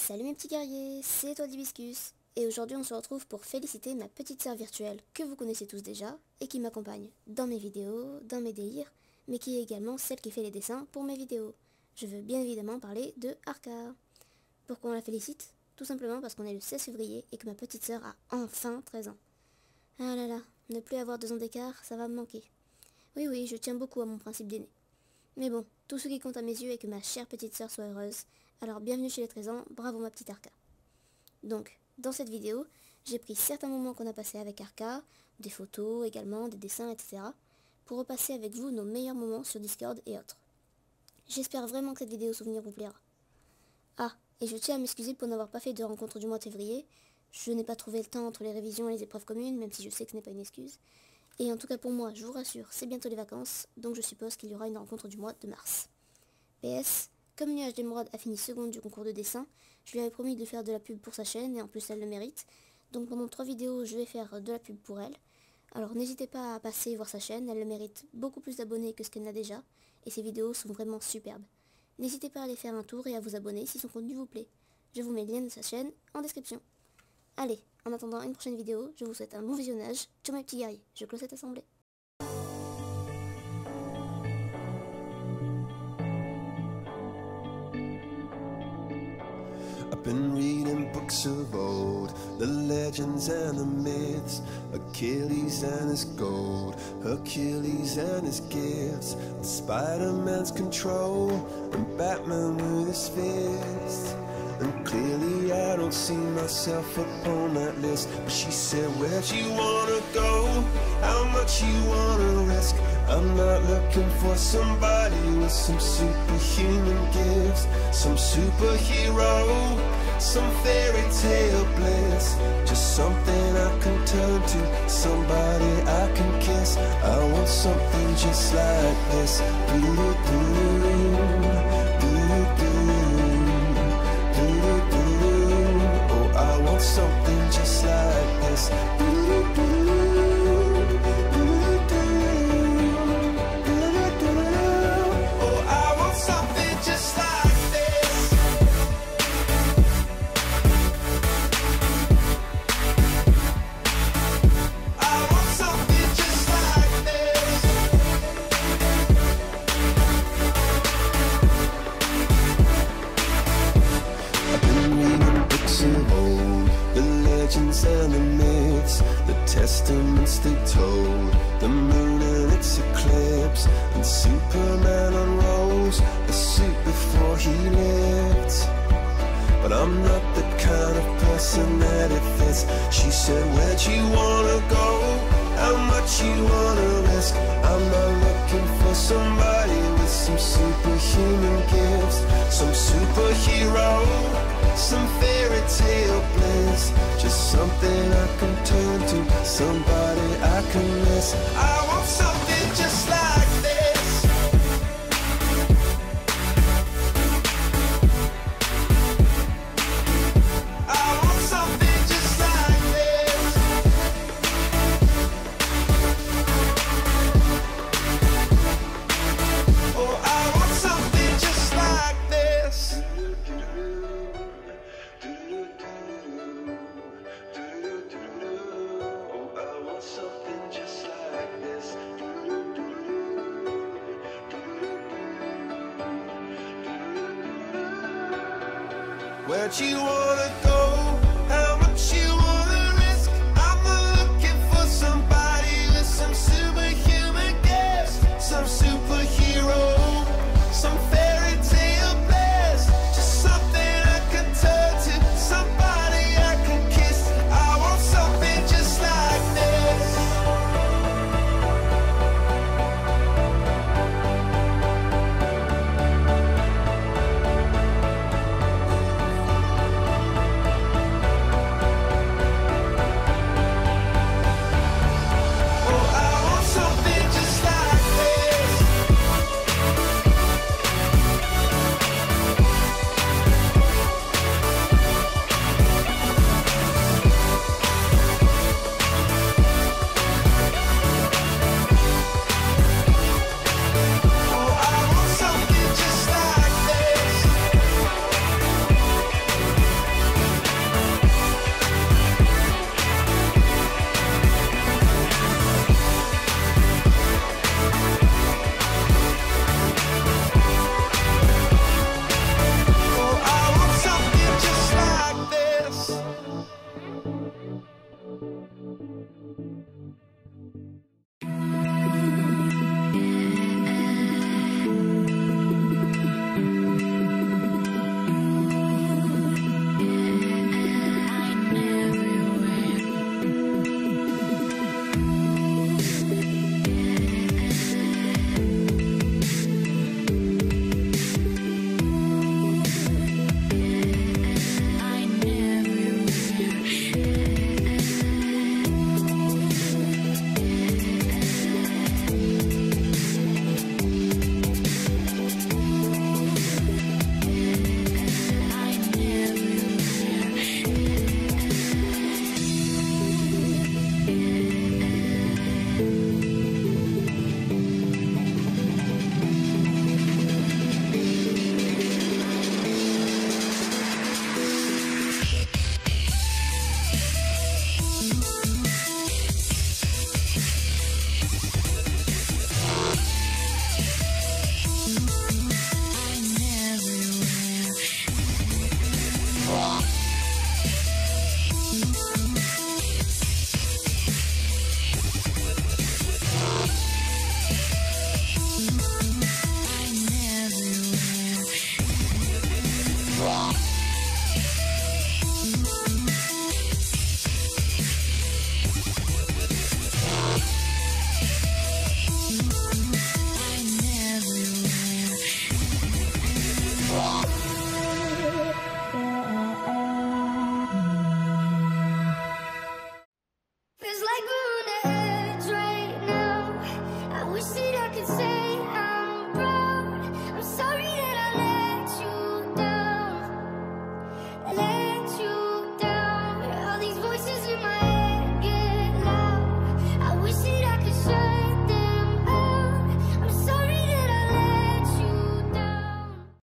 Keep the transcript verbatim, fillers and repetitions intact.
Salut mes petits guerriers, c'est toi d'Hibiscus, et aujourd'hui on se retrouve pour féliciter ma petite sœur virtuelle que vous connaissez tous déjà et qui m'accompagne dans mes vidéos, dans mes délires, mais qui est également celle qui fait les dessins pour mes vidéos. Je veux bien évidemment parler de Arca. Pourquoi on la félicite? Tout simplement parce qu'on est le seize février et que ma petite sœur a enfin treize ans. Ah là là, ne plus avoir deux ans d'écart, ça va me manquer. Oui oui, je tiens beaucoup à mon principe d'aîné. Mais bon, tout ce qui compte à mes yeux est que ma chère petite sœur soit heureuse. Alors bienvenue chez les treize ans, bravo ma petite Arca. Donc, dans cette vidéo, j'ai pris certains moments qu'on a passés avec Arca, des photos également, des dessins, et cetera, pour repasser avec vous nos meilleurs moments sur Discord et autres. J'espère vraiment que cette vidéo souvenir vous plaira. Ah, et je tiens à m'excuser pour n'avoir pas fait de rencontre du mois de février. Je n'ai pas trouvé le temps entre les révisions et les épreuves communes, même si je sais que ce n'est pas une excuse. Et en tout cas pour moi, je vous rassure, c'est bientôt les vacances, donc je suppose qu'il y aura une rencontre du mois de mars. P S, comme Nuage d'Émeraude a fini seconde du concours de dessin, je lui avais promis de faire de la pub pour sa chaîne, et en plus elle le mérite. Donc pendant trois vidéos, je vais faire de la pub pour elle. Alors n'hésitez pas à passer voir sa chaîne, elle le mérite beaucoup plus d'abonnés que ce qu'elle n'a déjà, et ses vidéos sont vraiment superbes. N'hésitez pas à aller faire un tour et à vous abonner si son contenu vous plaît. Je vous mets le lien de sa chaîne en description. Allez, en attendant une prochaine vidéo, je vous souhaite un bon visionnage. Ciao mes petits guerriers, je clôt cette assemblée. I've been reading books of old, the legends and the myths, Achilles and his gold, Hercules and his gifts, and Spider-Man's control, and Batman with his fists. And clearly I don't see myself upon that list. But she said, where'd you wanna go? How much you wanna risk? I'm not looking for somebody with some superhuman gifts, some superhero, some fairy tale bliss. Just something I can turn to, somebody I can kiss. I want something just like this. Doo-doo-doo, doo-doo-doo. Oh, I want something just like this. Oh, I want something just like this. I want something just like this. I've been reading books of old, the legends and the myths, the testaments they told, the moon and its eclipse, and Superman unrolls a suit before he lived. But I'm not the kind of person that it fits. She said, where'd you wanna go? How much you wanna risk? I'm not looking for somebody with some superhuman gifts, some superhero, some fairy tale bliss. Just something I can turn to, somebody I can miss. I want something just like this. I want something just like this. Oh, I want something just like this. Oh, I want something just like this. Where'd you wanna go?